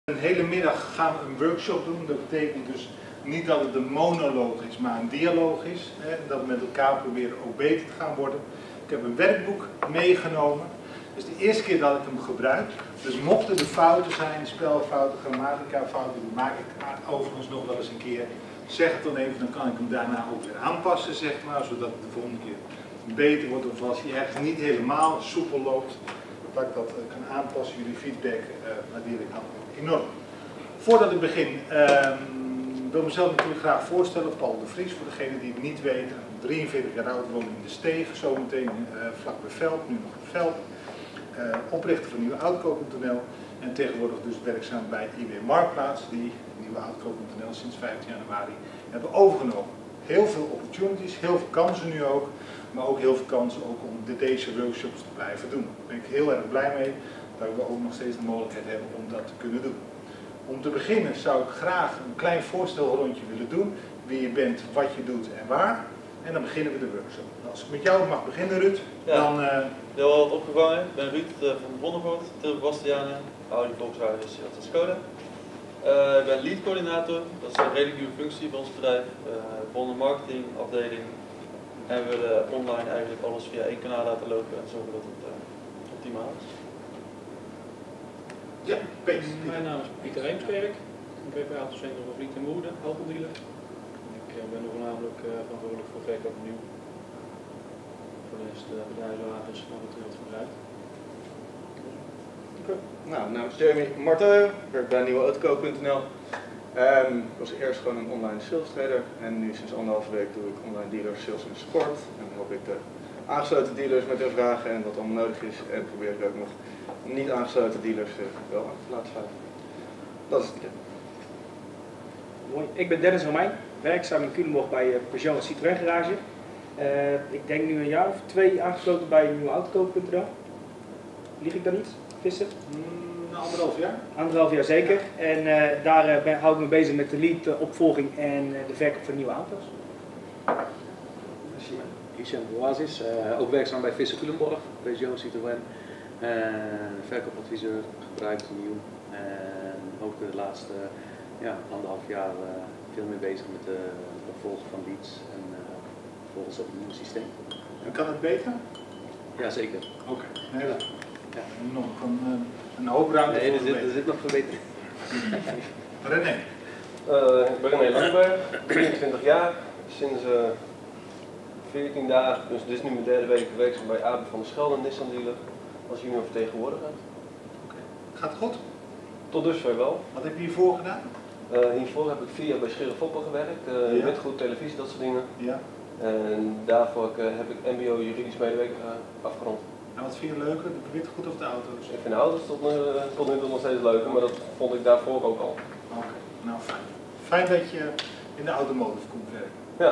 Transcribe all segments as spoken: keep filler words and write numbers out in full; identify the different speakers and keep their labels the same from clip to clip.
Speaker 1: Een hele middag gaan we een workshop doen. Dat betekent dus niet dat het een monoloog is, maar een dialoog is. Hè, en dat we met elkaar proberen ook beter te gaan worden. Ik heb een werkboek meegenomen. Dus de eerste keer dat ik hem gebruik. Dus mochten er fouten zijn, spelfouten, grammatica-fouten, die maak ik overigens nog wel eens een keer. Zeg het dan even, dan kan ik hem daarna ook weer aanpassen, zeg maar. Zodat het de volgende keer beter wordt. Of als hij ergens niet helemaal soepel loopt, dat ik dat kan aanpassen. Jullie feedback uh, waardeer ik dan enorm. Voordat ik begin, uh, wil ik mezelf natuurlijk graag voorstellen. Paul de Vries, voor degenen die het niet weten. drieënveertig jaar oud, woon in de Steeg, zometeen uh, vlak bij Velp, nu nog in Velp. Uh, oprichter van Nieuwe Outkoop punt n l en tegenwoordig dus werkzaam bij I W Marktplaats, die Nieuwe Outkoop punt n l sinds vijftien januari hebben overgenomen. Heel veel opportunities, heel veel kansen nu ook, maar ook heel veel kansen ook om de, deze workshops te blijven doen. Daar ben ik heel erg blij mee dat we ook nog steeds de mogelijkheid hebben om dat te kunnen doen. Om te beginnen zou ik graag een klein voorstelrondje willen doen, wie je bent, wat je doet en waar. En dan beginnen we de workshop. Als ik met jou mag beginnen, Ruud,
Speaker 2: ja.
Speaker 1: dan... Uh...
Speaker 2: Heel wat opgevangen. Ik ben Ruud uh, van Vonnevoort, Tilburg Bastianen, Audi Volkswagen en Skoda. Uh, ik ben lead coördinator, dat is een redelijk nieuwe functie bij ons bedrijf. Uh, Bonnen marketing afdeling. En we willen online eigenlijk alles via één kanaal laten lopen en zorgen dat het uh, optimaal is.
Speaker 1: Ja, Peter.
Speaker 3: Mijn naam is Pieter Reemskerk, ik ben bij Autocentrum van Vliet en Woerden, autodealer. Ik uh, ben voornamelijk uh, verantwoordelijk voor verkoop nieuw. Voor de rest uh, bedrijfswagens en wat er wat gebruikt.
Speaker 4: Okay. Nou, mijn naam is Jeremy Martin, ik werk bij Nieuwe Outkoop punt n l. Um, ik was eerst gewoon een online sales trader en nu sinds anderhalve week doe ik online dealer sales en support. En dan help ik de aangesloten dealers met hun vragen en wat allemaal nodig is. En probeer ik ook nog niet aangesloten dealers wel aan te laten sluiten. Dat is het idee.
Speaker 5: Mooi. Ik ben Dennis Romein, werkzaam in Culemborg bij Peugeot Citroën Garage. Uh, ik denk nu een jaar of twee aangesloten bij Nieuwe Outkoop punt n l. Lieg ik daar niet? Vissen?
Speaker 1: Mm, anderhalf jaar.
Speaker 5: Anderhalf jaar zeker. En uh, daar uh, ben, hou ik me bezig met de lead uh, opvolging en uh, de verkoop van nieuwe auto's.
Speaker 6: Hichem Oasis, uh, ook werkzaam bij Vissen Culemborg, Peugeot Citroën. Uh, verkoopadviseur, gebruikt nieuw. En ook de laatste ja, anderhalf jaar uh, veel meer bezig met de opvolgen van leads en uh, volgens op een nieuw systeem.
Speaker 1: En kan het beter?
Speaker 6: Jazeker.
Speaker 1: Oké, okay. Nee, ja. Ja, nog een, een hoop ruimte
Speaker 6: nee,
Speaker 1: voor
Speaker 6: er zit, er zit nog verbetering.
Speaker 1: René.
Speaker 7: Uh, ik ben René Langberg, drieëntwintig jaar, sinds uh, veertien dagen, dus dit is nu mijn derde week werkzaam bij Abe van der Schelde, Nissan dealer, als junior vertegenwoordiger.
Speaker 1: Okay. Gaat het goed?
Speaker 7: Tot dusver wel.
Speaker 1: Wat heb je hiervoor gedaan?
Speaker 7: Uh, hiervoor heb ik vier jaar bij Schirre Foppen gewerkt, uh,
Speaker 1: ja.
Speaker 7: witgoed, televisie, dat soort dingen.
Speaker 1: Ja.
Speaker 7: En daarvoor uh, heb ik M B O juridisch medewerker uh, afgerond.
Speaker 1: En wat vind je leuker, de witgoed of de auto's?
Speaker 7: Ik vind de auto's tot nu, tot nu toe nog steeds leuker, maar dat vond ik daarvoor ook al.
Speaker 1: Oké, okay. Nou fijn. Fijn dat je in de automotive komt werken.
Speaker 7: Ja.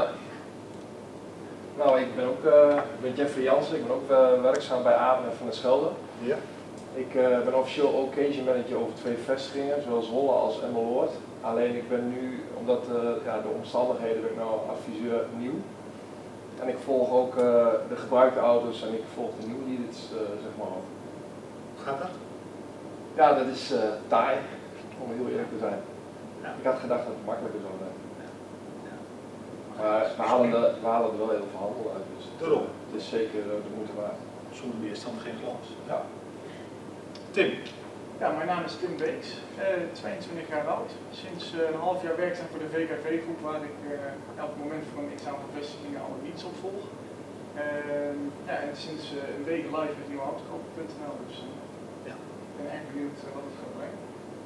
Speaker 8: Nou, ik ben ook uh, ik ben Jeffrey Jansen, ik ben ook uh, werkzaam bij Abe van der Schelde.
Speaker 1: Ja.
Speaker 8: Ik uh, ben officieel occasion manager over twee vestigingen, zowel Zwolle als Emmeloord. Alleen ik ben nu, omdat uh, ja, de omstandigheden, ben ik nou adviseur nieuw. En ik volg ook uh, de gebruikte auto's en ik volg de nieuwe leads, uh, zeg maar.
Speaker 1: Hoe gaat dat?
Speaker 8: Ja, dat is uh, taai, om heel eerlijk te zijn. Ja. Ik had gedacht dat het makkelijker zou zijn. Ja. Ja. Maar we halen, de, we halen er wel heel veel handel uit, dus het, uh, het is zeker uh, de moeite waard.
Speaker 1: Zonder weerstand geen glans.
Speaker 8: Ja.
Speaker 1: Tim.
Speaker 9: Ja, mijn naam is Tim Beeks, uh, tweeëntwintig jaar oud. Sinds uh, een half jaar werkzaam voor de V K V-groep, waar ik uh, elk moment voor een x-aantal vestigingen alle leads opvolg. Uh, ja, en sinds uh, een week live met Nieuwe Outkoop punt n l, dus uh, ja. Ik ben erg benieuwd uh, wat het gaat brengen.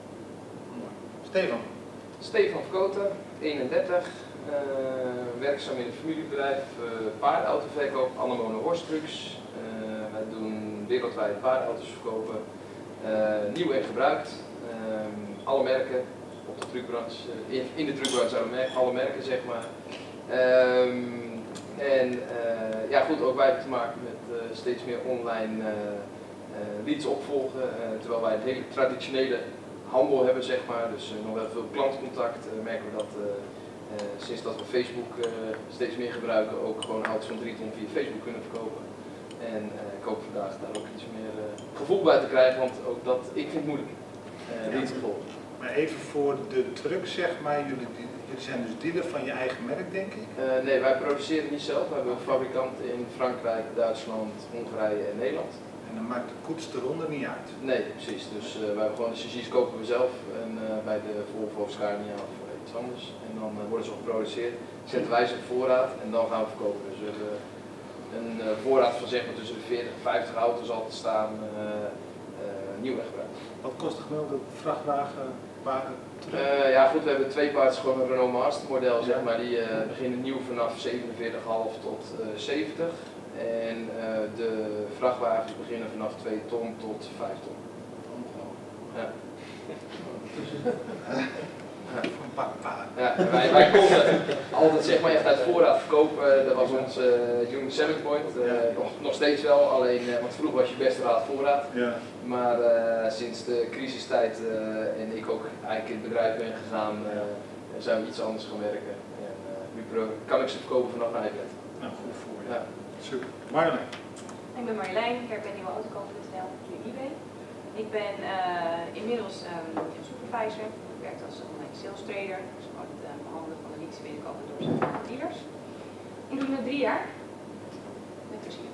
Speaker 1: Stefan.
Speaker 10: Stefan Verkoten, eenendertig, uh, werkzaam in het familiebedrijf uh, paardenautoverkoop, Annemone Horstrucks. Uh, wij doen wereldwijd paardenauto's verkopen. Uh, nieuw en gebruikt, um, alle merken op de truckbranche, uh, in, in de truckbranche alle, mer alle merken zeg maar. Um, en uh, ja goed, ook wij hebben te maken met uh, steeds meer online uh, uh, leads opvolgen, uh, terwijl wij een hele traditionele handel hebben zeg maar, dus uh, nog wel veel klantcontact, uh, merken we dat uh, uh, sinds dat we Facebook uh, steeds meer gebruiken, ook gewoon auto's van drie ton via Facebook kunnen verkopen. En uh, ik hoop vandaag daar ook iets meer uh, gevoel bij te krijgen, want ook dat, ik vind het moeilijk, uh,
Speaker 1: ja.
Speaker 10: niet te volgen.
Speaker 1: Maar Maar even voor de truck, zeg maar, jullie, jullie zijn dus dealer van je eigen merk, denk ik?
Speaker 10: Uh, nee, wij produceren niet zelf. We hebben een fabrikant in Frankrijk, Duitsland, Hongarije en Nederland.
Speaker 1: En dan maakt de koets eronder niet uit?
Speaker 10: Nee, precies. Dus uh, wij hebben gewoon de chassis kopen we zelf en, uh, bij de Volvo of Scania of iets anders. En dan uh, worden ze al geproduceerd, zetten wij ze op voorraad en dan gaan we verkopen. Dus we hebben een uh, voorraad van zeg maar tussen de veertig en vijftig auto's altijd staan, uh, uh, nieuw en gebruikt.
Speaker 1: Wat kost de gemiddelde vrachtwagen?
Speaker 10: Uh, ja goed, we hebben twee paarden, gewoon een Renault Master model, zeg maar, die uh, beginnen nieuw vanaf zevenenveertig komma vijf tot uh, zeventig. En uh, de vrachtwagens beginnen vanaf twee ton tot vijf ton. Ja. Ja, wij, wij konden altijd zeg maar echt uit voorraad verkopen, dat was ons uh, unique selling point. Uh, nog, nog steeds wel, alleen, uh, want vroeger was je best wel uit voorraad.
Speaker 1: Ja.
Speaker 10: Maar uh, sinds de crisistijd uh, en ik ook eigenlijk in het bedrijf ben gegaan, uh, zijn we iets anders gaan werken. En uh, nu kan ik ze verkopen vanaf mijn iPad.
Speaker 1: Nou, goed voor je.
Speaker 10: Ja.
Speaker 1: Super. Marjolein.
Speaker 11: Ik ben Marjolein, ik werk bij nieuwe autokoop punt n l via eBay. Ik ben uh, inmiddels um, supervisor. Ik werk als online sales trader, dus gewoon het uh, behandelen van de leads binnenkomen door zijn dealers. Ik doe nu drie jaar. Met plezier.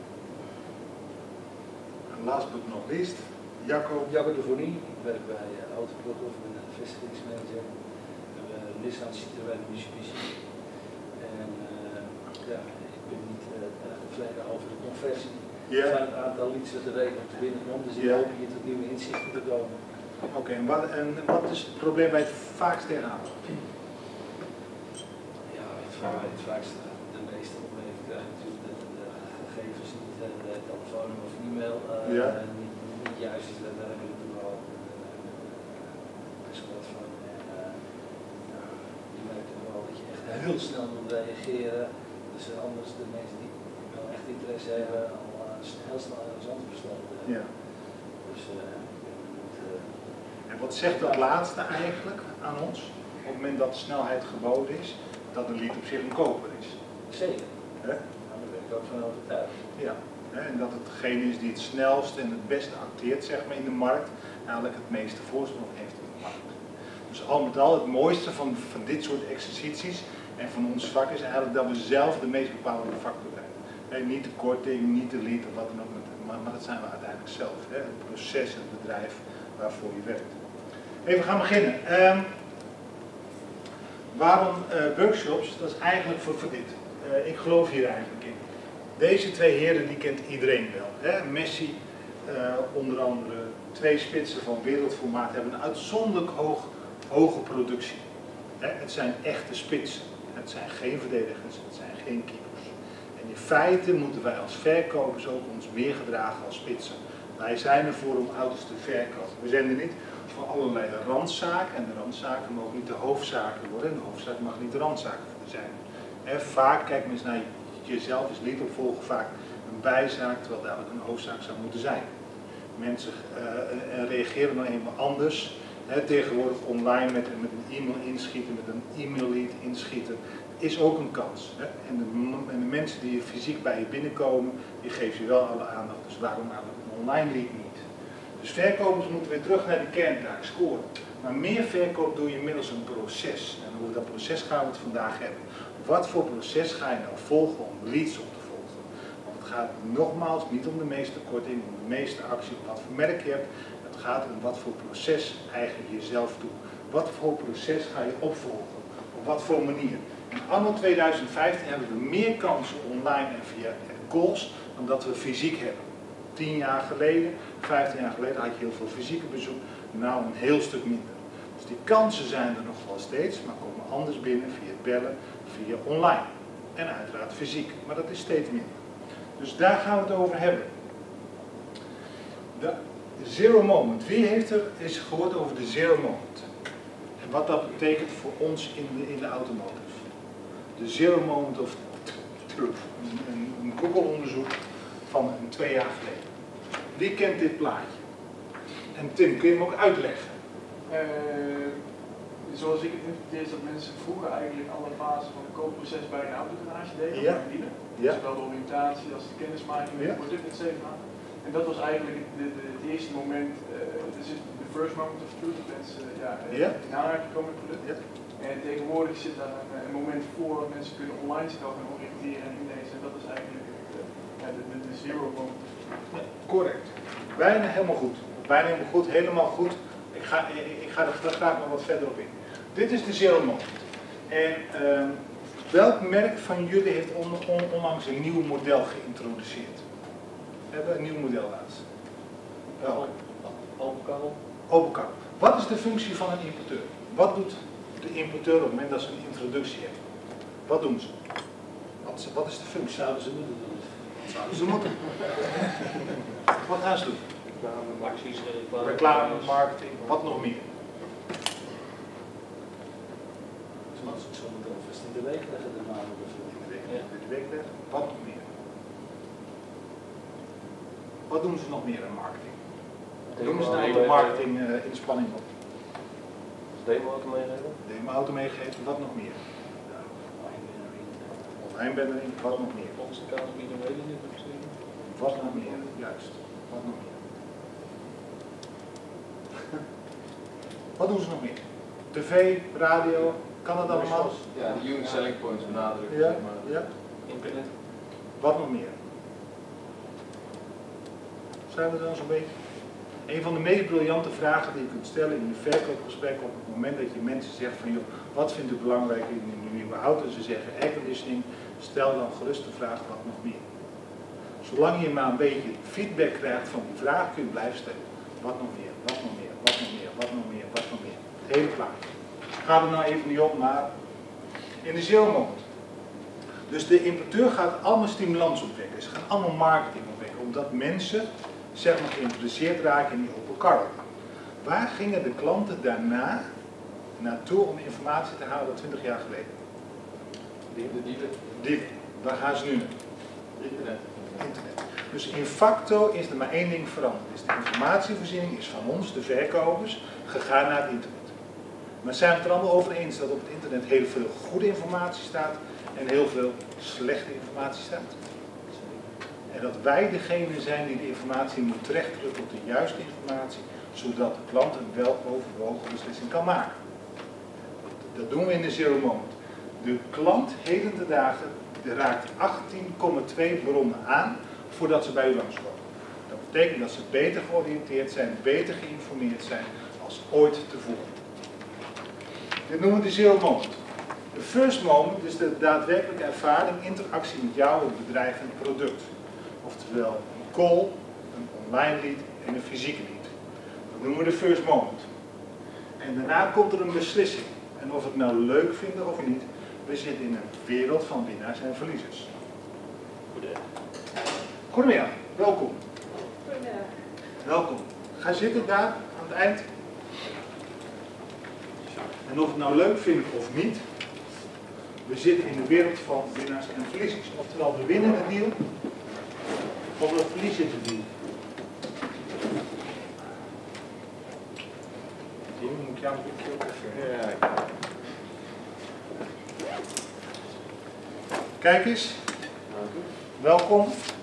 Speaker 1: Last but not least, Jacco.
Speaker 12: Jacco de Voornie, ik werk bij uh, Autoploeg of ben een vestigingsmanager. We hebben uh, Nissan, Citroën, Mitsubishi. En uh, ja, ik ben niet uh, tevreden over de conversie.
Speaker 1: Yeah.
Speaker 12: Er zijn een aantal leads dat de reden op de binnenkomt, dus ik
Speaker 1: Yeah.
Speaker 12: hoop hier tot nieuwe inzichten te komen.
Speaker 1: Oké, okay, en, wat, en wat is het probleem bij het vaakst tegenaan?
Speaker 12: Ja, het, het vaakst de meeste problemen krijgen natuurlijk dat de gegevens niet, de, de telefoon of e-mail uh,
Speaker 1: ja.
Speaker 12: niet, niet juist is. Daar hebben we natuurlijk al best wat van. En, uh, ja, je merkt ook wel dat je echt heel snel moet reageren. Dus uh, anders de mensen die wel echt interesse hebben, al uh, heel snel ergens anders bestellen.
Speaker 1: Ja.
Speaker 12: Dus, uh,
Speaker 1: En wat zegt dat laatste eigenlijk aan ons? Op het moment dat de snelheid geboden is, dat een lead op zich een koper is.
Speaker 12: Zeker.
Speaker 1: Hè?
Speaker 12: Nou, daar ben ik ook van overtuigd.
Speaker 1: Ja. Hè? En dat het degene is die het snelst en het beste acteert, zeg maar, in de markt, eigenlijk het meeste voorsprong heeft in de markt. Dus al met al, het mooiste van, van dit soort exercities en van ons vak is eigenlijk dat we zelf de meest bepalende factor zijn. Hè? Niet de korting, niet de lead of wat dan ook, maar, maar dat zijn we uiteindelijk zelf. Hè? Het proces, het bedrijf waarvoor je werkt. Even gaan beginnen. Um, waarom uh, workshops? Dat is eigenlijk voor, voor dit. Uh, ik geloof hier eigenlijk in. Deze twee heren die kent iedereen wel. Hè? Messi, uh, onder andere, twee spitsen van wereldformaat hebben een uitzonderlijk hoog, hoge productie. Hè? Het zijn echte spitsen. Het zijn geen verdedigers, het zijn geen keepers. En in feite moeten wij als verkopers ook ons meer gedragen als spitsen. Wij zijn ervoor om auto's te verkopen. We zijn er niet voor allerlei randzaken en de randzaken mogen niet de hoofdzaken worden en de hoofdzaak mag niet de randzaken zijn. En vaak, kijk maar eens naar jezelf, is lead opvolgen vaak een bijzaak terwijl het eigenlijk een hoofdzaak zou moeten zijn. Mensen uh, reageren nou eenmaal anders. He, tegenwoordig online met, met een e-mail inschieten, met een e-mail lead inschieten, is ook een kans. Hè? En, de, en de mensen die fysiek bij je binnenkomen, die geven je wel alle aandacht. Dus waarom eigenlijk een online lead niet? Dus verkopers moeten weer terug naar de kerntaak, scoren. Maar meer verkoop doe je middels een proces. En over dat proces gaan we het vandaag hebben. Wat voor proces ga je nou volgen om leads op te volgen? Want het gaat nogmaals niet om de meeste korting, om de meeste actie, om wat voor merk je hebt. Het gaat om wat voor proces eigen je jezelf toe. Wat voor proces ga je opvolgen? Op wat voor manier? In anno tweeduizend vijftien hebben we meer kansen online en via calls dan dat we fysiek hebben. Tien jaar geleden, vijftien jaar geleden had je heel veel fysieke bezoek, nou een heel stuk minder. Dus die kansen zijn er nog wel steeds, maar komen anders binnen via bellen, via online. En uiteraard fysiek, maar dat is steeds minder. Dus daar gaan we het over hebben. De zero moment. Wie heeft er eens gehoord over de zero moment? En wat dat betekent voor ons in de, in de automotive. De zero moment of truth. Een, een Google-onderzoek van een twee jaar geleden. Wie kent dit plaatje? En Tim, kun je hem ook uitleggen?
Speaker 9: Uh, zoals ik het interpreteer is dat mensen vroeger eigenlijk alle fasen van het koopproces bij een autogarage deden.
Speaker 1: Ja. Ja.
Speaker 9: Zowel de oriëntatie als de kennismaking met het product, et cetera. En dat was eigenlijk de, de, het eerste moment, uh, dus de de first moment of truth, dat mensen ja,
Speaker 1: Ja.
Speaker 9: in aanraking komen met het product.
Speaker 1: Ja.
Speaker 9: En tegenwoordig zit daar een, een moment voor dat mensen kunnen online zich al gaan oriënteren en inlezen. En dat is eigenlijk de, ja, de, de, de zero moment of truth.
Speaker 1: Ja, correct. Bijna helemaal goed. Bijna helemaal goed, helemaal goed. Ik ga, ik ga er graag nog wat verder op in. Dit is de zero moment. En uh, welk merk van jullie heeft on, on, onlangs een nieuw model geïntroduceerd? We hebben een nieuw model laatst. Welk?
Speaker 3: Open kabel.
Speaker 1: Open kabel. Wat is de functie van een importeur? Wat doet de importeur op het moment dat ze een introductie hebben? Wat doen ze? Wat is, wat is de functie?
Speaker 12: Zouden ze moeten doen.
Speaker 1: Zouden ze moeten. Wat gaan ze doen?
Speaker 3: Reclame, acties, reclame.
Speaker 1: Reclame, marketing, wat nog meer?
Speaker 12: Zoals ik zo moet alvast in de week leggen, de naam of
Speaker 1: In de week leggen. Wat nog meer? Wat doen ze nog meer aan marketing? Doen ze nou een marketing uh, inspanning op?
Speaker 7: Demo-auto meegeven?
Speaker 1: Demo-auto meegeven, wat nog meer? Wijnbennering, wat nog meer?
Speaker 3: Volgens de kaasbieden weet ik niet of ik
Speaker 1: Wat nog meer? Juist, wat nog meer? Wat doen ze nog meer? tv, radio, kan dat allemaal?
Speaker 10: Ja, de unique selling points benadrukken.
Speaker 1: Ja,
Speaker 10: zeg maar.
Speaker 1: ja.
Speaker 3: Internet.
Speaker 1: Wat nog meer? Zijn we dan zo'n beetje? Een van de meest briljante vragen die je kunt stellen in een verkoopgesprek op het moment dat je mensen zegt van joh, wat vindt u belangrijk in een nieuwe auto? En ze zeggen airconditioning, stel dan gerust de vraag wat nog meer. Zolang je maar een beetje feedback krijgt van die vraag kun je blijven stellen. Wat nog meer, wat nog meer, wat nog meer, wat nog meer, wat nog meer. Het hele plaatje. Gaat er nou even niet op, maar in de zero moment. Dus de importeur gaat allemaal stimulans opwekken. Ze gaan allemaal marketing opwekken, omdat mensen zeg maar geïnteresseerd raken in die open karren. Waar gingen de klanten daarna naartoe om informatie te halen twintig jaar geleden?
Speaker 10: De dealer.
Speaker 1: Dit. Waar gaan ze nu naar?
Speaker 10: Internet.
Speaker 1: Internet. Dus in facto is er maar één ding veranderd. Dus de informatievoorziening is van ons, de verkopers, gegaan naar het internet. Maar zijn we het er allemaal over eens dat op het internet heel veel goede informatie staat en heel veel slechte informatie staat? En dat wij degene zijn die de informatie moet terechtdrukken tot de juiste informatie, zodat de klant een weloverwogen beslissing kan maken. Dat doen we in de zero moment. De klant heden te dagen raakt achttien komma twee bronnen aan voordat ze bij u langskomen. Dat betekent dat ze beter georiënteerd zijn, beter geïnformeerd zijn als ooit tevoren. Dit noemen we de zero moment. De first moment is de daadwerkelijke ervaring, interactie met jou, het bedrijf en het product. Oftewel een call, een online lead en een fysieke lead. Dat noemen we de first moment. En daarna komt er een beslissing. En of we het nou leuk vinden of niet, we zitten in een wereld van winnaars en verliezers. Goedemiddag, welkom.
Speaker 11: Goedemiddag.
Speaker 1: Welkom. Ga zitten daar aan het eind. En of we het nou leuk vinden of niet, we zitten in de wereld van winnaars en verliezers. Oftewel, we winnen de deal of we verliezen de deal. Die moet ik jou een beetje ook even... Ja. Kijk eens. Welkom.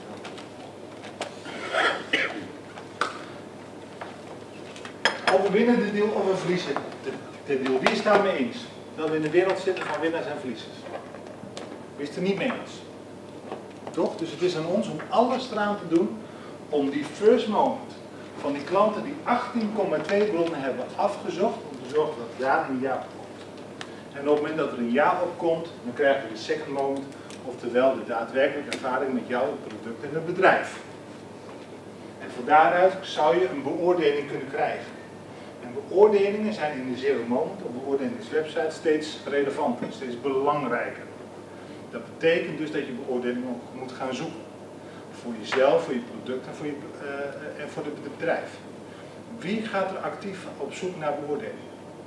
Speaker 1: Of we winnen de deal of we verliezen de, de deal. Wie is het daarmee eens? Dat we in de wereld zitten van winnaars en verliezers. Wie is het er niet mee eens? Toch? Dus het is aan ons om alles eraan te doen om die first moment van die klanten die achttien komma twee bronnen hebben afgezocht, om te zorgen dat daar een ja op komt. En op het moment dat er een ja op komt, dan krijgen we de second moment, oftewel de daadwerkelijke ervaring met jou, het product en het bedrijf. En van daaruit zou je een beoordeling kunnen krijgen. En beoordelingen zijn in de zero moment op beoordelingswebsite steeds relevanter, steeds belangrijker. Dat betekent dus dat je beoordeling ook moet gaan zoeken. Voor jezelf, voor je product en voor, je, uh, en voor het bedrijf. Wie gaat er actief op zoek naar beoordeling?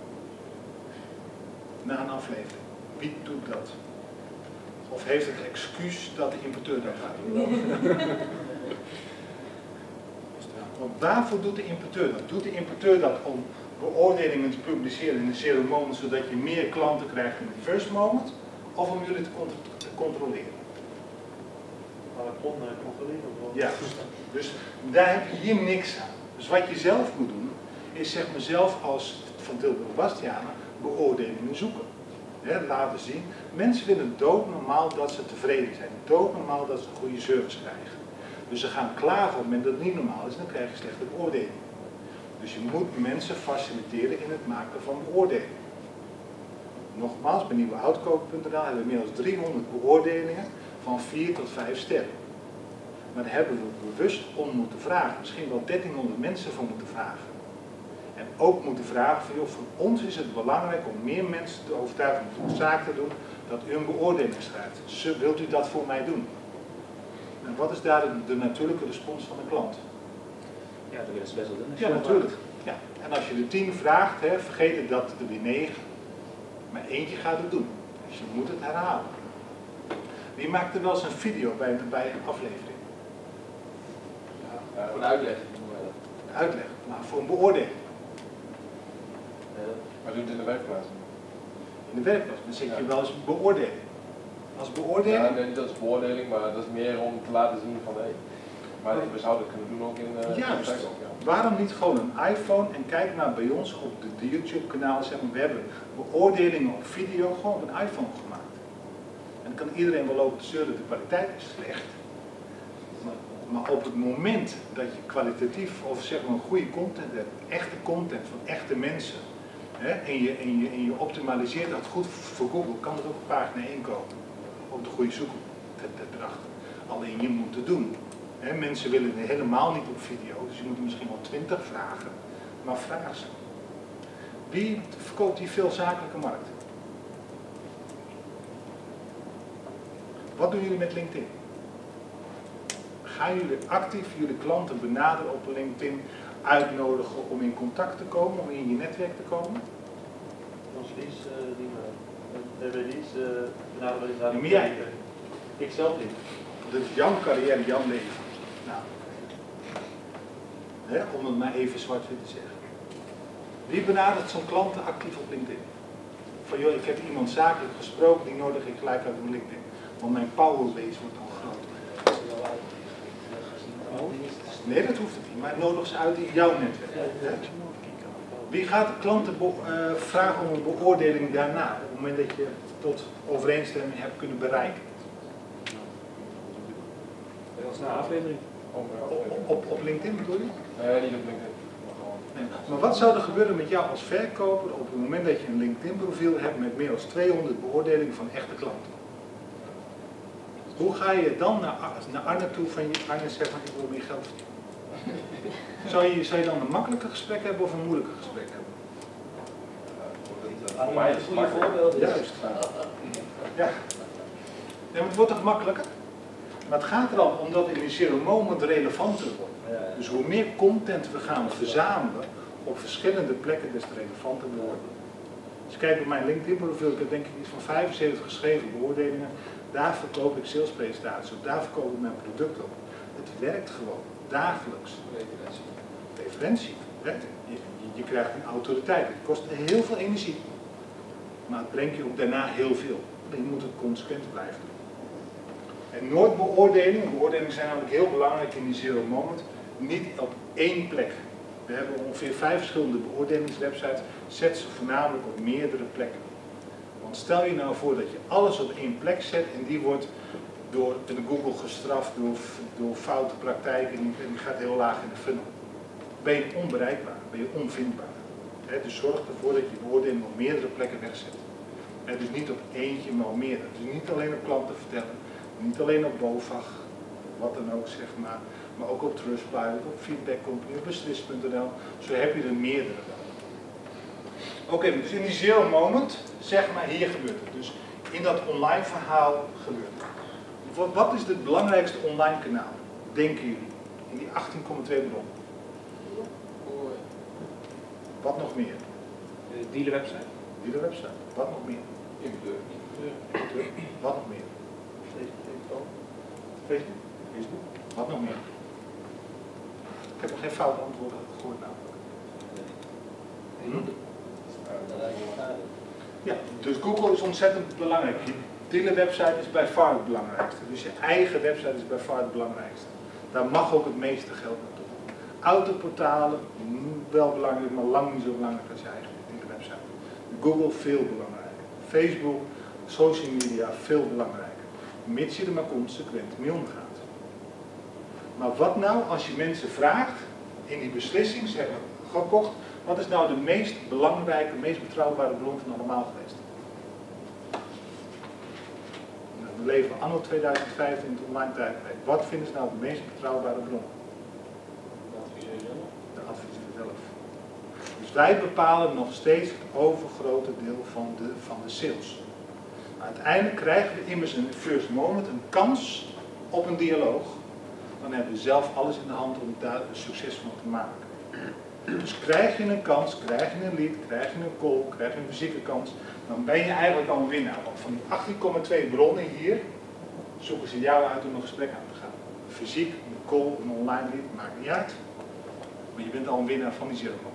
Speaker 1: Na een aflevering. Wie doet dat? Of heeft het excuus dat de importeur dat gaat doen? Want waarvoor doet de importeur dat? Doet de importeur dat om beoordelingen te publiceren in de zero moment, zodat je meer klanten krijgt in de first moment? Of om jullie te, contro te controleren?
Speaker 3: controleren.
Speaker 1: Ja, dus daar heb je hier niks aan. Dus wat je zelf moet doen, is zeg maar zelf als van Tilburg Bastianen beoordelingen zoeken. He, laten zien, mensen vinden doodnormaal dat ze tevreden zijn, doodnormaal dat ze een goede service krijgen. Dus ze gaan klagen op het moment dat het niet normaal is, dan krijg je slechte beoordelingen. Dus je moet mensen faciliteren in het maken van beoordelingen. Nogmaals, bij nieuweoutkoop punt n l hebben we meer dan driehonderd beoordelingen van vier tot vijf sterren. Maar daar hebben we bewust om moeten vragen, misschien wel dertienhonderd mensen voor moeten vragen. En ook moeten vragen van, joh, voor ons is het belangrijk om meer mensen te overtuigen om een zaak te doen, dat u een beoordeling schrijft. Wilt u dat voor mij doen? En wat is daar de, de natuurlijke respons van de klant?
Speaker 5: Ja, dat willen ze best wel doen.
Speaker 1: Ja, natuurlijk. Ja. En als je de tien vraagt, hè, vergeet het dat er weer negen. Maar eentje gaat het doen. Dus je moet het herhalen. Wie maakt er wel eens een video bij, bij een aflevering?
Speaker 10: Ja, voor een uitleg.
Speaker 1: Een uitleg, maar voor een beoordeling.
Speaker 8: Maar doe het in de werkplaats.
Speaker 1: In de werkplaats, dan zeg je wel eens beoordeling. Als beoordeling?
Speaker 8: Ja, nee, dat is beoordeling, maar dat is meer om te laten zien van hé. Hey, maar we zouden het kunnen doen ook in uh,
Speaker 1: Juist.
Speaker 8: de werkplaats. Ja.
Speaker 1: Waarom niet gewoon een iPhone en kijk maar bij ons op de YouTube kanaal, zeg maar, we hebben beoordelingen op video gewoon op een iPhone gemaakt. En dan kan iedereen wel lopen te zeuren, de kwaliteit is slecht. Maar, maar op het moment dat je kwalitatief of zeg maar een goede content hebt, echte content van echte mensen, hè, en, je, en, je, en je optimaliseert dat goed voor Google, kan het ook op pagina één komen. Op de goede zoekopdracht. Alleen je moet het doen. He, mensen willen het helemaal niet op video, dus je moet er misschien wel twintig vragen, maar vraag ze. Wie verkoopt die veel zakelijke markt? Wat doen jullie met LinkedIn? Gaan jullie actief jullie klanten benaderen op LinkedIn, uitnodigen om in contact te komen, om in je netwerk te komen?
Speaker 2: Ons lease, uh, die we hebben lease, uh, benaderen we
Speaker 1: Die meer jij?
Speaker 2: Ik zelf niet.
Speaker 1: Dat is jouw carrière, jouw leven. Nou, hè, om het maar even zwart-wit te zeggen. Wie benadert zo'n klanten actief op LinkedIn? Van joh, ik heb iemand zakelijk gesproken, die nodig ik gelijk uit op LinkedIn. Want mijn powerbase wordt dan groter. Nee, dat hoeft niet, maar nodig ze uit in jouw netwerk. Hè? Wie gaat de klanten uh, vragen om een beoordeling daarna, op het moment dat je tot overeenstemming hebt kunnen bereiken?
Speaker 5: Dat is na aflevering.
Speaker 1: Op, op, op LinkedIn bedoel je?
Speaker 8: Nee, niet op LinkedIn.
Speaker 1: Nee. Maar wat zou er gebeuren met jou als verkoper op het moment dat je een LinkedIn profiel hebt met meer dan tweehonderd beoordelingen van echte klanten? Hoe ga je dan naar, naar Arne toe van je Arne zegt van ik wil meer geld verdienen? Zou je, zou je dan een makkelijker gesprek hebben of een moeilijker gesprek hebben?
Speaker 8: Voor mij is het
Speaker 12: goede
Speaker 8: makkelijk.
Speaker 12: voorbeeld.
Speaker 1: Juist. Ja. Ja, maar het wordt toch makkelijker? Maar het gaat er al om dat in die zero moment relevanter wordt. Dus hoe meer content we gaan verzamelen op verschillende plekken, des te relevanter we worden. Dus kijk op mijn LinkedIn profiel, ik heb denk ik iets van vijfenzeventig geschreven beoordelingen. Daar verkoop ik salespresentaties op, daar verkoop ik mijn product op. Het werkt gewoon, dagelijks.
Speaker 10: Referentie.
Speaker 1: Referentie. Hè? Je, je, je krijgt een autoriteit, het kost heel veel energie. Maar het brengt je ook daarna heel veel. Je moet het consequent blijven doen. En nooit beoordelingen, beoordelingen zijn namelijk heel belangrijk in die zero moment, niet op één plek. We hebben ongeveer vijf verschillende beoordelingswebsites, zet ze voornamelijk op meerdere plekken. Want stel je nou voor dat je alles op één plek zet en die wordt door de Google gestraft door, door foute praktijken en die gaat heel laag in de funnel. Ben je onbereikbaar, ben je onvindbaar. He, dus zorg ervoor dat je beoordeling op meerdere plekken wegzet. He, dus niet op eentje, maar op meerdere. Dus niet alleen op klanten vertellen, niet alleen op BOVAG, wat dan ook zeg maar, maar ook op Trustpilot, op Feedback Company, op Beslis punt n l. Zo heb je er meerdere dan. Oké, okay, dus in die zero moment, zeg maar, hier gebeurt het. Dus in dat online verhaal gebeurt het. Wat is het belangrijkste online kanaal, denken jullie, in die achttien komma twee bron? Wat nog meer?
Speaker 5: De dealerwebsite.
Speaker 1: Dealerwebsite. Wat nog meer?
Speaker 8: Importeur.
Speaker 1: Wat nog meer? Facebook. Facebook. Facebook. Wat nog meer? Ik heb nog geen foute antwoorden gehoord namelijk. Hm? Ja, dus Google is ontzettend belangrijk. Je dealerwebsite is bij far het belangrijkste. Dus je eigen website is bij far het belangrijkste. Daar mag ook het meeste geld naartoe. Autoportalen, wel belangrijk, maar lang niet zo belangrijk als je eigen website. Google veel belangrijker. Facebook, social media veel belangrijker. Mits je er maar consequent mee omgaat. Maar wat nou als je mensen vraagt in die beslissing, zeggen gekocht, wat is nou de meest belangrijke, meest betrouwbare bron van allemaal geweest? We leven anno tweeduizend vijftien in het online tijdperk. Wat vinden ze nou de meest betrouwbare bron?
Speaker 3: De adviseur zelf.
Speaker 1: De adviseur zelf. Dus wij bepalen nog steeds het overgrote deel van de, van de sales. Uiteindelijk krijgen we immers in the first moment een kans op een dialoog. Dan hebben we zelf alles in de hand om daar een succes van te maken. Dus krijg je een kans, krijg je een lead, krijg je een call, krijg je een fysieke kans, dan ben je eigenlijk al een winnaar. Want van die achttien komma twee bronnen hier, zoeken ze jou uit om een gesprek aan te gaan. Fysiek, een call, een online lead, maakt niet uit. Maar je bent al een winnaar van die zero moment.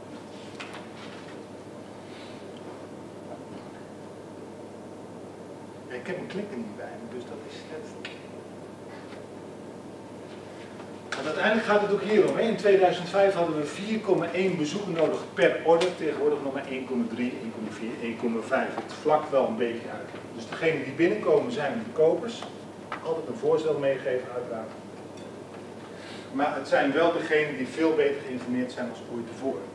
Speaker 1: Ja, ik heb een klikker niet bij me, dus dat is net... Want uiteindelijk gaat het ook hierom. In tweeduizend vijf hadden we vier komma één bezoeken nodig per order. Tegenwoordig nog maar één komma drie, één komma vier, één komma vijf. Het vlakt wel een beetje uit. Dus degenen die binnenkomen zijn de kopers. Altijd een voorstel meegeven uiteraard. Maar het zijn wel degenen die veel beter geïnformeerd zijn als ooit tevoren.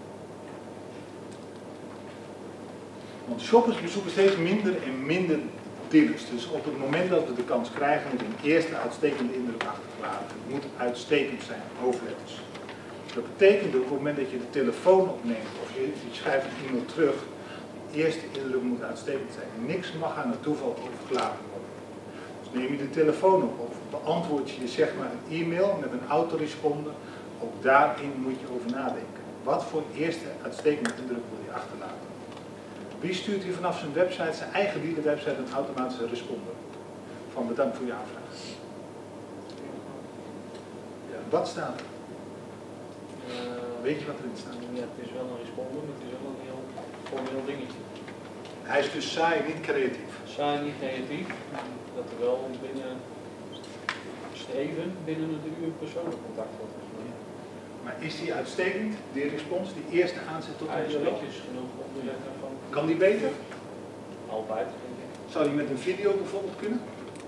Speaker 1: Want shoppers bezoeken steeds minder en minder dealers. Dus op het moment dat we de kans krijgen, moet een eerste uitstekende indruk achterlaten. Het moet uitstekend zijn, overigens. Dat betekent ook op het moment dat je de telefoon opneemt of je, je schrijft een e-mail terug, de eerste indruk moet uitstekend zijn. Niks mag aan het toeval overgelaten worden. Dus neem je de telefoon op of beantwoord je zeg maar een e-mail met een autoresponder, ook daarin moet je over nadenken. Wat voor een eerste uitstekende indruk wil je achterlaten? Wie stuurt hier vanaf zijn website, zijn eigen dealerwebsite, een automatische responder? Van bedankt voor je aanvraag. Ja, wat staat er?
Speaker 3: Uh,
Speaker 1: Weet je wat erin staat?
Speaker 3: Ja, het is wel een responder, maar het is wel een heel formeel dingetje.
Speaker 1: Hij is dus saai, niet creatief.
Speaker 3: Saai, niet creatief. Dat er wel binnen streven, binnen het uur persoonlijk contact wordt.
Speaker 1: Maar is die uitstekend, die respons, die eerste aanzet tot
Speaker 3: Hij
Speaker 1: een
Speaker 3: is
Speaker 1: dialoog?
Speaker 3: netjes genoeg om te zeggen van...
Speaker 1: Kan die beter?
Speaker 3: Altijd, denk ik.
Speaker 1: Zou die met een video bijvoorbeeld kunnen?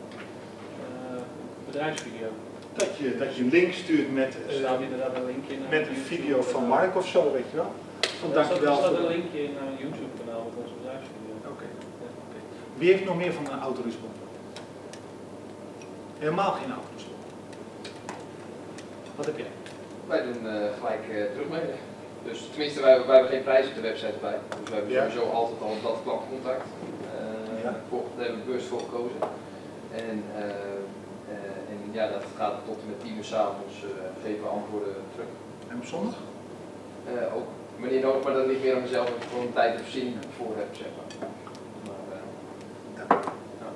Speaker 3: Uh, bedrijfsvideo.
Speaker 1: Dat je, dat je een link stuurt met,
Speaker 3: Er
Speaker 1: uh,
Speaker 3: staat inderdaad een linkje naar
Speaker 1: met een video van Mark of zo, weet je wel? Van
Speaker 3: Er
Speaker 1: dankjewel
Speaker 3: staat
Speaker 1: voor...
Speaker 3: een linkje naar een YouTube kanaal met onze bedrijfsvideo.
Speaker 1: Oké. Okay. Okay. Wie heeft nog meer van een autoresponder? Helemaal geen autoresponder. Wat heb jij?
Speaker 10: Wij doen uh, gelijk uh, terugmailen. Dus tenminste, wij, wij hebben geen prijs op de website erbij. Dus wij hebben
Speaker 1: Ja.
Speaker 10: sowieso altijd al dat klantcontact. Uh,
Speaker 1: Ja.
Speaker 10: voor, daar hebben we bewust voor gekozen. En, uh, uh, en ja, dat gaat tot en met tien uur 's avonds uh, geven we antwoorden terug.
Speaker 1: En op zondag?
Speaker 10: Uh, ook wanneer nodig, maar dat ligt meer aan mezelf dat ik gewoon een tijd en voorziening voor heb, zeg maar. maar uh,
Speaker 1: Ja. Ja.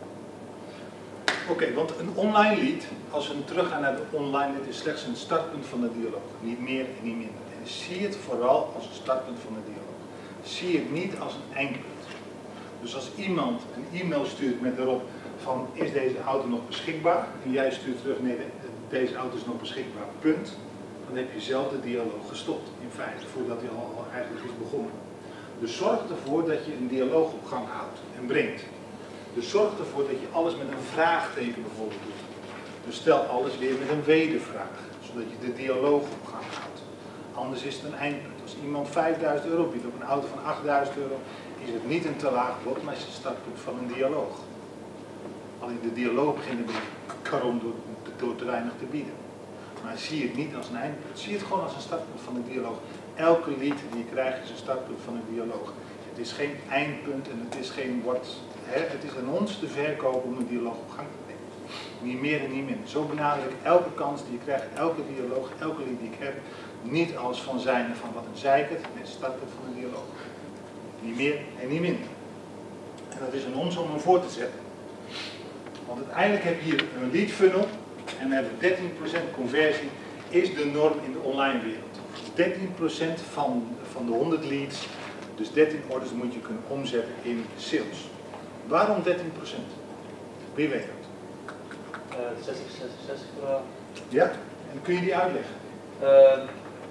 Speaker 1: Oké, okay, want een online lead, als we teruggaan naar de online lead, is slechts een startpunt van de dialoog. Niet meer en niet minder. En zie het vooral als een startpunt van de dialoog. Zie het niet als een eindpunt. Dus als iemand een e-mail stuurt met erop van is deze auto nog beschikbaar? En jij stuurt terug nee, deze auto is nog beschikbaar, punt. Dan heb je zelf de dialoog gestopt in feite, voordat hij al, al eigenlijk is begonnen. Dus zorg ervoor dat je een dialoog op gang houdt en brengt. Dus zorg ervoor dat je alles met een vraagteken bijvoorbeeld doet. Dus stel alles weer met een wedervraag, zodat je de dialoog op gang houdt. Anders is het een eindpunt. Als iemand vijfduizend euro biedt op een auto van achtduizend euro, is het niet een te laag bod, maar is het startpunt van een dialoog. Alleen de dialoog begint een beetje karom door, door te weinig te bieden. Maar zie het niet als een eindpunt. Zie het gewoon als een startpunt van een dialoog. Elke lead die je krijgt is een startpunt van een dialoog. Het is geen eindpunt en het is geen wordt. Hè, het is aan ons te verkopen om een dialoog op gang te brengen. Niet meer en niet minder. Zo benader ik elke kans die je krijgt, elke dialoog, elke lead die ik heb, niet als van zijn en van wat een zeikert. Het is het startpunt van een dialoog. Niet meer en niet minder. En dat is aan ons om hem voor te zetten. Want uiteindelijk heb je hier een lead funnel en we hebben dertien procent conversie, is de norm in de online wereld. dertien procent van, van de honderd leads, dus dertien orders moet je kunnen omzetten in sales. Waarom dertien procent? Wie weet het?
Speaker 2: Uh, zestig, zestig, zestig. Uh,
Speaker 1: Ja, en kun je die uitleggen?
Speaker 2: uh,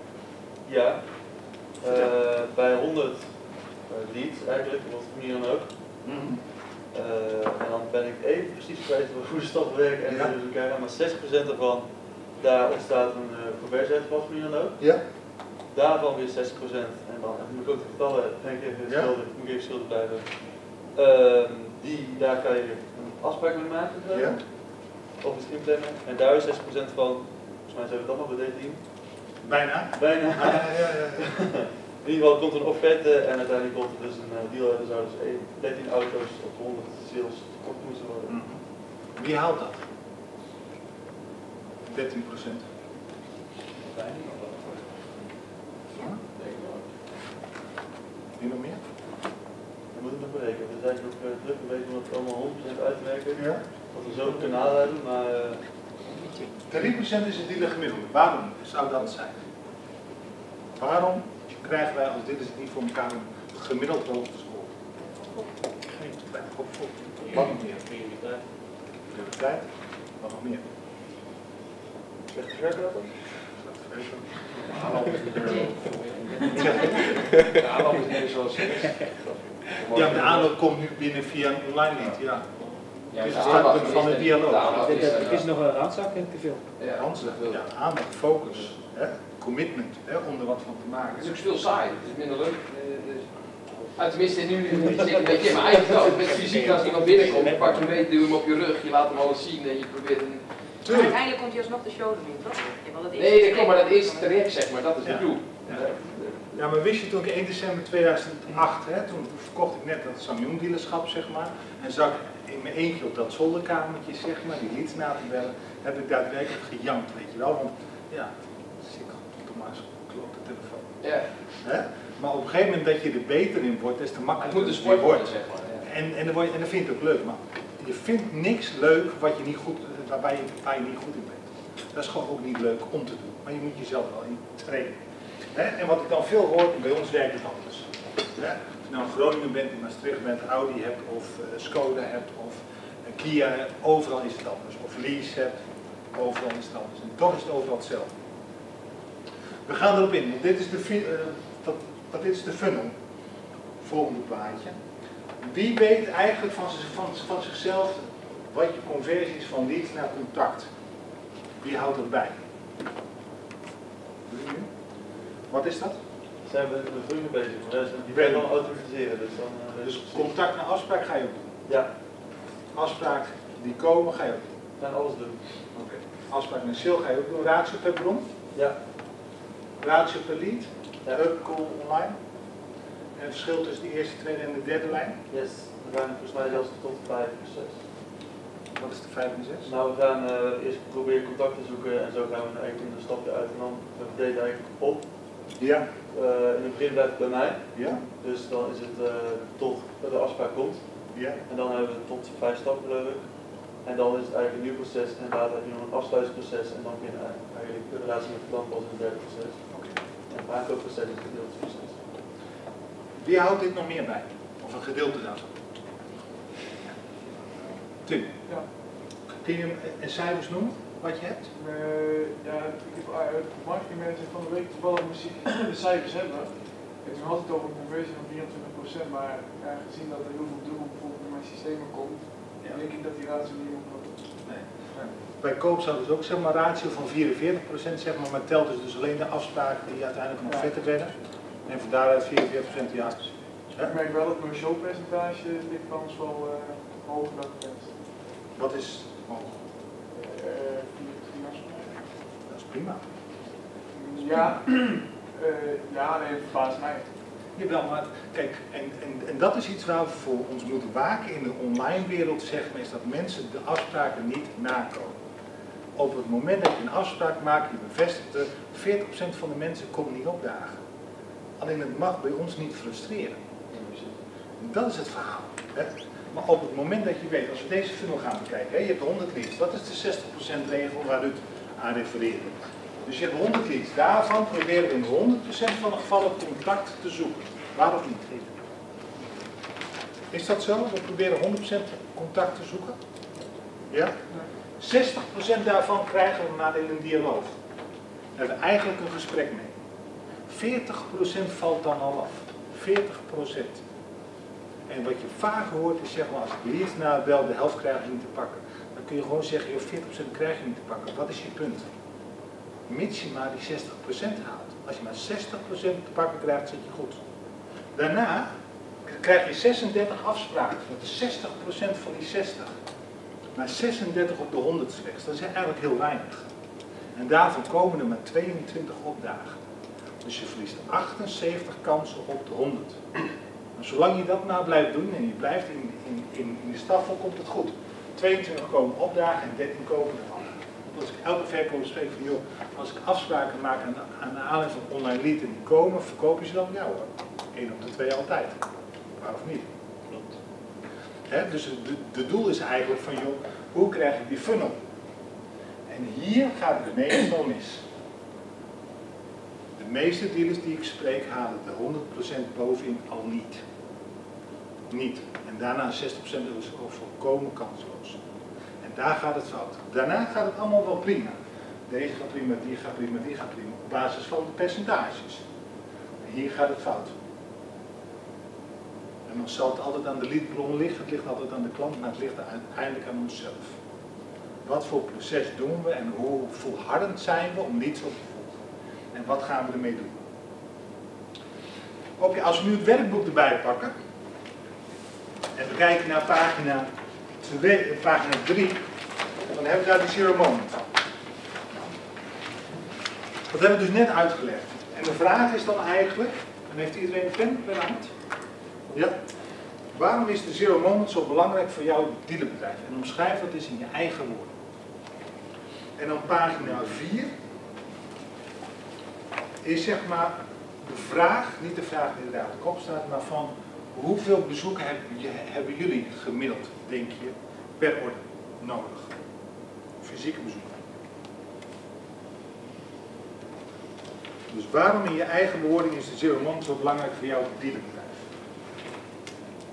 Speaker 2: Ja. Uh, bij honderd uh, leads eigenlijk, wat voor mij dan ook.
Speaker 1: Mm-hmm.
Speaker 2: Uh, en dan ben ik even precies kwijt hoe de stappen werken en ja. Dus elkaar, maar zestig procent daarvan, daar ontstaat een uh, conversieuitval voor mij dan ook.
Speaker 1: Ja.
Speaker 2: Daarvan weer zestig procent en dan moet ik ook de getallen, denk ik, even
Speaker 1: ja.
Speaker 2: schuldig, moet ik even schuldig blijven. Uh, die, daar kan je een afspraak mee maken,
Speaker 1: ja.
Speaker 2: Of iets inplannen. En daar is zestig procent van, volgens mij zijn we dan nog bij dit team.
Speaker 1: Bijna.
Speaker 2: Bijna.
Speaker 1: Ah, ja, ja, ja.
Speaker 2: In ieder geval komt er een offerte en uiteindelijk komt er dus een uh, deal en er zouden dus dertien auto's op honderd sales op moeten worden.
Speaker 1: Mm-hmm. Wie haalt dat? dertien procent. Wie nog meer?
Speaker 2: We moeten het nog berekenen. We zijn ook uh, druk bezig om het allemaal honderd procent uit te werken.
Speaker 1: Ja.
Speaker 2: Wat we zo kunnen aanduiden, maar... Uh...
Speaker 1: drie procent is het dealer gemiddelde. Waarom zou dat zijn? Waarom krijgen wij als dealers het niet voor elkaar een gemiddeld hoogte score? Geen twijfel. Wat nog meer?
Speaker 3: Prioriteit.
Speaker 1: Prioriteit. Wat nog meer?
Speaker 2: Slechte verkoper?
Speaker 1: Slechte verkoper.
Speaker 8: De aanloop is niet zoals het is.
Speaker 1: Ja, de aanloop komt nu binnen via een online lead, ja.
Speaker 10: Ja,
Speaker 1: dus
Speaker 10: de
Speaker 1: het
Speaker 10: aandacht
Speaker 1: startpunt van de dialoog.
Speaker 5: Het is nog een randzaak en te veel.
Speaker 10: Ja,
Speaker 1: Aandacht, ja, aandacht, focus, hè, commitment, hè, om er wat van te maken.
Speaker 10: het is ook veel saai, het is minder leuk. Uh, tenminste, nu zit ik een beetje in mijn eigen dood. Met fysiek, als iemand binnenkomt, je pakt hem mee, duw hem op je rug, je laat hem alles zien en je probeert hem...
Speaker 11: Maar uiteindelijk komt hij alsnog de show erin, toch? Ja, dat
Speaker 10: nee, dat klopt, maar dat is traject, zeg maar, dat is het
Speaker 1: ja.
Speaker 10: doel.
Speaker 1: Ja. Ja, maar wist je toen ik één december tweeduizend acht, hè, toen verkocht ik net dat Samyong dealerschap, zeg maar, en zag ik in mijn eentje op dat zolderkamertje, zeg maar, die leads na te bellen, heb ik daadwerkelijk gejankt, weet je wel, want ja, ik toch maar zo'n klote telefoon.
Speaker 10: Ja.
Speaker 1: Hè? Maar op een gegeven moment dat je er beter in wordt, des te makkelijker
Speaker 10: het moet een sport worden, zeg maar. Ja.
Speaker 1: En, en, dan word je, en dan vind je het ook leuk, maar je vindt niks leuk wat je niet goed, waarbij je, waar je niet goed in bent. Dat is gewoon ook niet leuk om te doen, maar je moet jezelf wel in trainen. He, en wat ik dan veel hoor, bij ons werkt het anders. He, als je nou in Groningen bent, in Maastricht bent, Audi hebt, of uh, Skoda hebt, of uh, Kia hebt, overal is het anders. Of Lease hebt, overal is het anders. En toch is het overal hetzelfde. We gaan erop in, want dit is de, uh, dat, dat, dit is de funnel. Volgende plaatje. Wie weet eigenlijk van, van, van zichzelf wat je conversie is van lead naar contact? Wie houdt dat bij? Wat is dat?
Speaker 2: Zijn we met groeien bezig? Die ben je dan automatiseren. Dus, dan, uh,
Speaker 1: dus contact naar afspraak ga je ook doen?
Speaker 2: Ja.
Speaker 1: Afspraak die komen ga je ook doen?
Speaker 2: We gaan alles doen.
Speaker 1: Oké. Okay. Afspraak naar sale ga je ook doen? Ratio per bron?
Speaker 2: Ja.
Speaker 1: Ratio per lead?
Speaker 2: Ja.
Speaker 1: Up, call, online? En het verschil tussen de eerste, tweede en de derde lijn?
Speaker 2: Yes. We gaan volgens mij zelfs tot vijf en zes.
Speaker 1: Wat is de vijf en zes?
Speaker 2: Nou, we gaan uh, eerst proberen contact te zoeken en zo gaan we eigenlijk een stapje uit en dan verdelen we eigenlijk op.
Speaker 1: Ja.
Speaker 2: Uh, in het begin blijft het bij mij.
Speaker 1: Ja.
Speaker 2: Dus dan is het uh, tot de afspraak komt.
Speaker 1: Ja.
Speaker 2: En dan hebben we tot vijf stappen geloof ik. En dan is het eigenlijk een nieuw proces en later heb je nog een afsluitingsproces en dan begin je eigenlijk de relatie met de klant pas in het derde proces.
Speaker 1: Okay.
Speaker 2: En het aankoopproces is het gedeelteproces.
Speaker 1: Wie houdt dit nog meer bij? Of een gedeelte daarvan? Tim,
Speaker 9: ja.
Speaker 1: Kun je een cijfers noemen wat je hebt?
Speaker 9: Uh, ja, ik heb uit de marketingmanager van de week toevallig misschien de cijfers hebben. En toen had het over een conversie van vierentwintig procent, maar ja, gezien dat er heel veel dubbel bijvoorbeeld in mijn systemen komt, ja. denk ik dat die ratio niet omloopt.
Speaker 1: Nee. Nee. Bij koop zou dus ook zeg maar ratio van vierenveertig procent, zeg maar, maar telt dus, dus alleen de afspraken die uiteindelijk nog ja. vetter werden. En van daaruit vierenveertig procent ja.
Speaker 9: Ja. Ik merk wel dat mijn showpercentage ligt bij ons wel uh, hoger dan gewenst.
Speaker 1: Wat is hoog?
Speaker 9: Uh, vier afspraken.
Speaker 1: Dat is prima.
Speaker 9: Ja, uh, ja, nee, het verbaast mij.
Speaker 1: Jawel, maar kijk, en, en, en dat is iets waar we voor ons moeten waken in de online wereld, zeg maar, is dat mensen de afspraken niet nakomen. Op het moment dat je een afspraak maakt, je bevestigt er, veertig procent van de mensen komen niet opdagen. Alleen het mag bij ons niet frustreren. Dat is het verhaal. Hè? Maar op het moment dat je weet, als we deze funnel gaan bekijken, hè, je hebt honderd leads, dat is de zestig procent regel waar Ruud aan refereerde. Dus je hebt honderd leads, daarvan proberen we in honderd procent van de gevallen contact te zoeken. Waarom niet? Is dat zo? We proberen honderd procent contact te zoeken? Ja? zestig procent daarvan krijgen we maar in een dialoog. Daar hebben we eigenlijk een gesprek mee. veertig procent valt dan al af. veertig procent. En wat je vaker hoort is, zeg maar, als ik lead naar wel de helft krijg je niet te pakken. Dan kun je gewoon zeggen, joh, veertig procent krijg je niet te pakken. Wat is je punt? Mits je maar die zestig procent haalt. Als je maar zestig procent te pakken krijgt, zit je goed. Daarna krijg je zesendertig afspraken. Dat is zestig procent van die zestig. Maar zesendertig op de honderd slechts. Dat is eigenlijk heel weinig. En daarvan komen er maar tweeëntwintig opdagen. Dus je verliest achtenzeventig kansen op de honderd. En zolang je dat nou blijft doen en je blijft in, in, in, in de staffel, komt het goed. tweeëntwintig komen opdagen en dertien kopen ervan. Als ik elke verkoper spreek van, joh, als ik afspraken maak aan, aan de aanleiding van online lead en die komen, verkoop je ze dan? Ja hoor. één op de twee altijd. Maar of niet? Klopt. He, dus de, de doel is eigenlijk van, joh, hoe krijg ik die funnel? En hier gaat het meestal mis. De meeste dealers die ik spreek halen de honderd procent bovenin al niet. Niet. En daarna zestig procent is volkomen kansloos. En daar gaat het fout. Daarna gaat het allemaal wel prima. Deze gaat prima, die gaat prima, die gaat prima. Op basis van de percentages. En hier gaat het fout. En dan zal het altijd aan de leadbron liggen. Het ligt altijd aan de klant, maar het ligt uiteindelijk aan onszelf. Wat voor proces doen we en hoe volhardend zijn we om leads op te volgen? En wat gaan we ermee doen? Op je, als we nu het werkboek erbij pakken en we kijken naar pagina, twee, pagina drie, dan hebben we daar de zero moment. Dat hebben we dus net uitgelegd. En de vraag is dan eigenlijk, en heeft iedereen een pen bij de hand? Ja. Waarom is de zero moment zo belangrijk voor jouw dealerbedrijf? En omschrijf dat eens in je eigen woorden. En dan pagina vier is zeg maar de vraag, niet de vraag die er op de kop staat, maar van hoeveel bezoeken hebben jullie gemiddeld, denk je, per orde nodig? Fysieke bezoeken. Dus waarom in je eigen bewoording is de zero moment zo belangrijk voor jouw dealerbedrijf?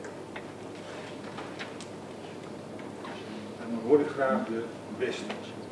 Speaker 1: En dan hoor ik graag de beste.